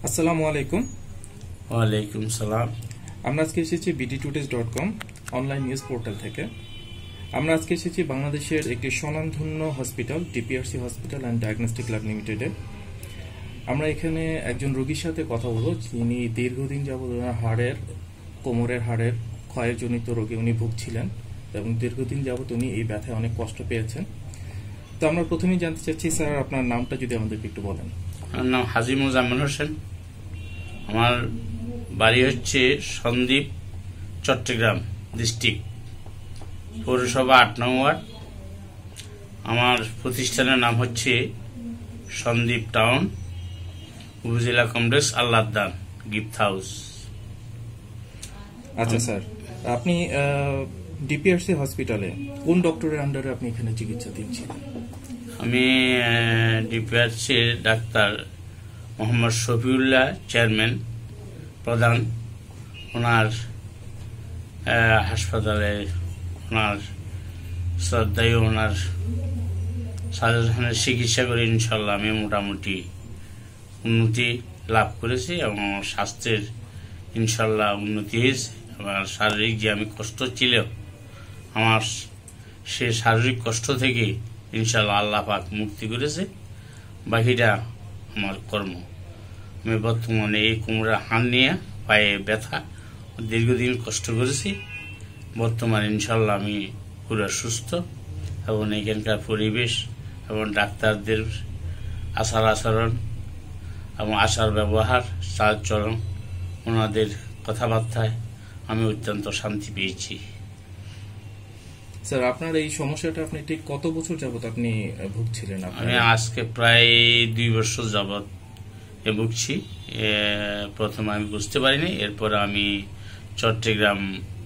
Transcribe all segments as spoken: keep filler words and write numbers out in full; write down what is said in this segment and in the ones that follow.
আসসালামু আলাইকুম। ওয়ালাইকুম সালাম। আমরা আজকে এসেছি BD today's dot com online news portal থেকে। আমরা আজকে এসেছি বাংলাদেশের একটি স্বনামধন্য hospital DPRC hospital and diagnostic lab লিমিটেডে। আমরা এখানে একজন রোগীর সাথে কথা বলবো, যিনি দীর্ঘদিন যাবৎ হাড়ের কোমরের হাড়ের ক্ষয়ের জনিত রোগে উনি ভুগছিলেন এবং দীর্ঘদিন যাবৎ উনি এই ব্যথায় অনেক কষ্ট পেয়েছেন। তো আমরা প্রথমেই জানতে চাচ্ছি স্যার, আপনার নামটা যদি আমাদেরকে একটু বলেন। আমার নাম হাজী মোজাম্মেল হোসেন। আমার বাড়ি হচ্ছে সন্দ্বীপ, চট্টগ্রাম ডিস্ট্রিক্ট, পৌরসভা আট নং ওয়ার্ড। আমার প্রতিষ্ঠানের নাম হচ্ছে সন্দ্বীপ টাউন উপজেলা কমপ্লেক্স আল্লাহদান গিফট হাউস। আচ্ছা স্যার, আপনি ডিপিআরসি হসপিটালে কোন ডক্টরের আন্ডারে আপনি এখানে চিকিৎসা দিচ্ছিলেন? আমি ডিপিআরসি ডাক্তার মোহাম্মদ শফিউল্লাহ চেয়ারম্যান প্রধান, ওনার হাসপাতালে ওনার শ্রদ্ধায় ওনার সাজেশনের চিকিৎসা করে ইনশাল্লাহ আমি মোটামুটি উন্নতি লাভ করেছি এবং আমার স্বাস্থ্যের ইনশাল্লাহ উন্নতি হয়েছে। আমার শারীরিক যে আমি কষ্ট ছিল, আমার সে শারীরিক কষ্ট থেকে ইনশাল্লাহ আল্লাহ পাক মুক্তি করেছে। বাকিটা আমার কর্ম। আমি বর্তমানে এই কোমরের হাড় নিয়ে পায়ে ব্যথা দীর্ঘদিন কষ্ট করেছি। বর্তমানে ইনশাল্লাহ আমি পুরো সুস্থ এবং এখানকার পরিবেশ এবং ডাক্তারদের আচার আচরণ এবং আচার ব্যবহার চালচলন, ওনাদের কথাবার্তায় আমি অত্যন্ত শান্তি পেয়েছি। স্যার, আপনার এই সমস্যাটা আপনি ঠিক কত বছর যাবত আপনি ভুগছিলেন? আমি আজকে প্রায় দুই বছর যাবত ভুগছি। প্রথমে আমি বুঝতে পারিনি, এরপরে আমি চট্টগ্রাম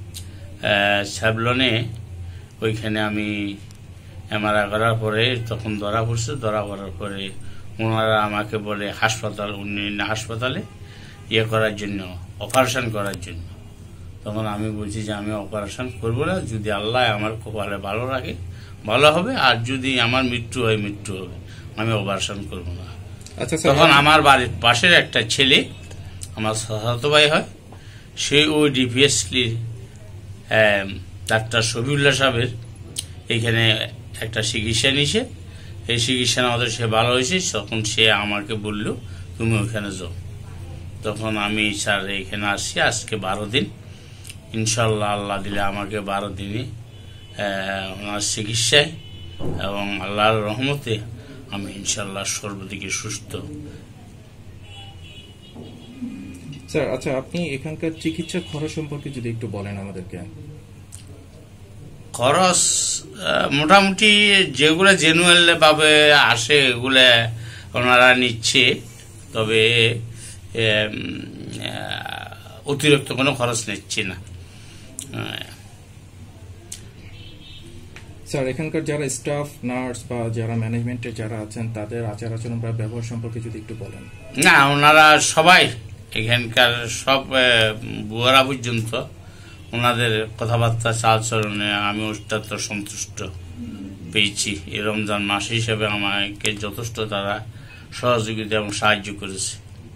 স্যাবলনে ওইখানে আমি এমআরআই করার পরে তখন ধরা পড়ছে। ধরা পড়ার পরে ওনারা আমাকে বলে হাসপাতাল উন্নয়ন হাসপাতালে ইয়ে করার জন্য, অপারেশন করার জন্য। তখন আমি বলছি যে আমি অপারেশন করবো না, যদি আল্লাহ আমার কপালে ভালো রাখে ভালো হবে, আর যদি আমার মৃত্যু হয় মৃত্যু হবে, আমি অপারেশন করবো না। তখন আমার বাড়ির পাশের একটা ছেলে, আমার চাচাতো ভাই হয়, সে ওই ডিপিএসসি ডাক্তার শফিউল্লাহ সাহেবের এইখানে একটা চিকিৎসা নিছে। এই চিকিৎসা আমাদের সে ভালো হয়েছে। তখন সে আমাকে বলল তুমি ওইখানে যাও। তখন আমি স্যার এইখানে আসছি আজকে বারো দিন। ইনশাল্লাহ আল্লাহ দিলে আমাকে বারো দিনে ওনার চিকিৎসায় এবং আল্লাহর রহমতে আমি ইনশাল্লাহ সর্বদিকে সুস্থ। স্যার, আচ্ছা, আপনি এখানকার চিকিৎসা খরচ সম্পর্কে যদি একটু বলেন আমাদেরকে। খরচ মোটামুটি যেগুলো জেনুয়েল ভাবে আসে এগুলো ওনারা নিচ্ছে, তবে অতিরিক্ত কোনো খরচ নিচ্ছে না। স্যার, এখানকার যারা স্টাফ নার্স বা যারা ম্যানেজমেন্টে যারা আছেন তাদের আচার আচরণ বা ব্যবহার সম্পর্কে যদি একটু বলেন। না, ওনারা সবাই এখানকার সব বুয়ারা পর্যন্ত ওনাদের কথাবার্তা চালচলনে আমি অত্যন্ত সন্তুষ্ট পেয়েছি। এই রমজান মাস হিসেবে আমাকে যথেষ্ট তারা সহযোগিতা এবং সাহায্য করেছে।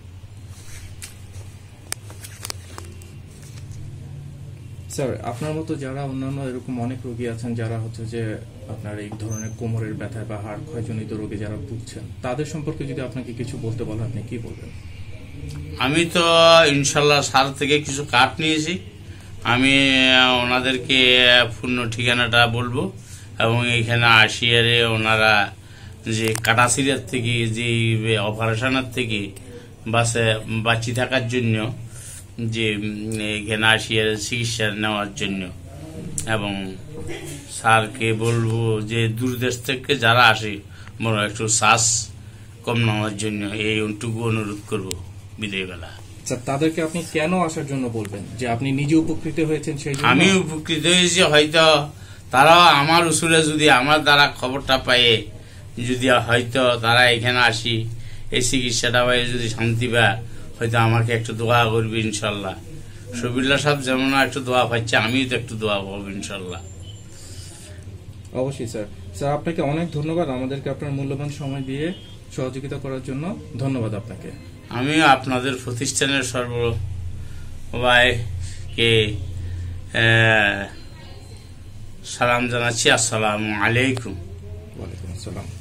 স্যার, আপনার মতো যারা অন্যান্য এরকম অনেক রোগী আছেন যারা হচ্ছে যে আপনার এই ধরনের কোমরের ব্যথা বা হাড় ক্ষয়জনিত রোগে যারা ভুগছেন, তাদের সম্পর্কে যদি আপনাকে কিছু বলতে বলেন আপনি কি বলবেন? আমি তো ইনশাল্লাহ স্যার থেকে কিছু কার্ড নিয়েছি। আমি ওনাদেরকে পূর্ণ ঠিকানাটা বলবো এবং এখানে আসিয়ারে ওনারা যে কাটাছিরার থেকে যে অপারেশনের থেকে বাসে বাঁচি থাকার জন্য যে এখানে আসিয়ারে চিকিৎসা নেওয়ার জন্য, এবং স্যারকে বলবো যে দূরদেশ থেকে যারা আসে বড় একটু শ্বাস কম নেওয়ার জন্য এই ওটুকু অনুরোধ করবো বিদায়বেলা। তাদেরকে আপনি কেন আসার জন্য বলবেন? যে আপনি নিজে উপকৃত হয়েছেন সেই জন্য? আমি উপকৃত হয়েছি, হয়তো তারাও আমার উসুলে যদি আমার দ্বারা খবরটা পায়, যদি হয়তো তারা এখানে আসি এই চিকিৎসাটা পাই যদি শান্তি পায়, হয়তো আমাকে একটু দোয়া করবে ইনশাল্লাহ। শফিউল্লাহ সাহেব যেমন একটু দোয়া পাচ্ছে, আমিও তো একটু দোয়া পাবো ইনশাল্লাহ। অবশ্যই স্যার। স্যার, আপনাকে অনেক ধন্যবাদ আমাদেরকে আপনার মূল্যবান সময় দিয়ে সহযোগিতা করার জন্য। ধন্যবাদ আপনাকে। আমি আপনাদের প্রতিষ্ঠানের সর্ববাইকে সালাম জানাচ্ছি। আসসালামু আলাইকুম। ওয়ালাইকুম আসসালাম।